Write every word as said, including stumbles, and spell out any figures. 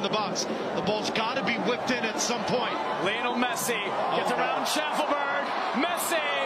the box. The ball's got to be whipped in at some point. Lionel Messi gets oh, around no. Schaffelberg. Messi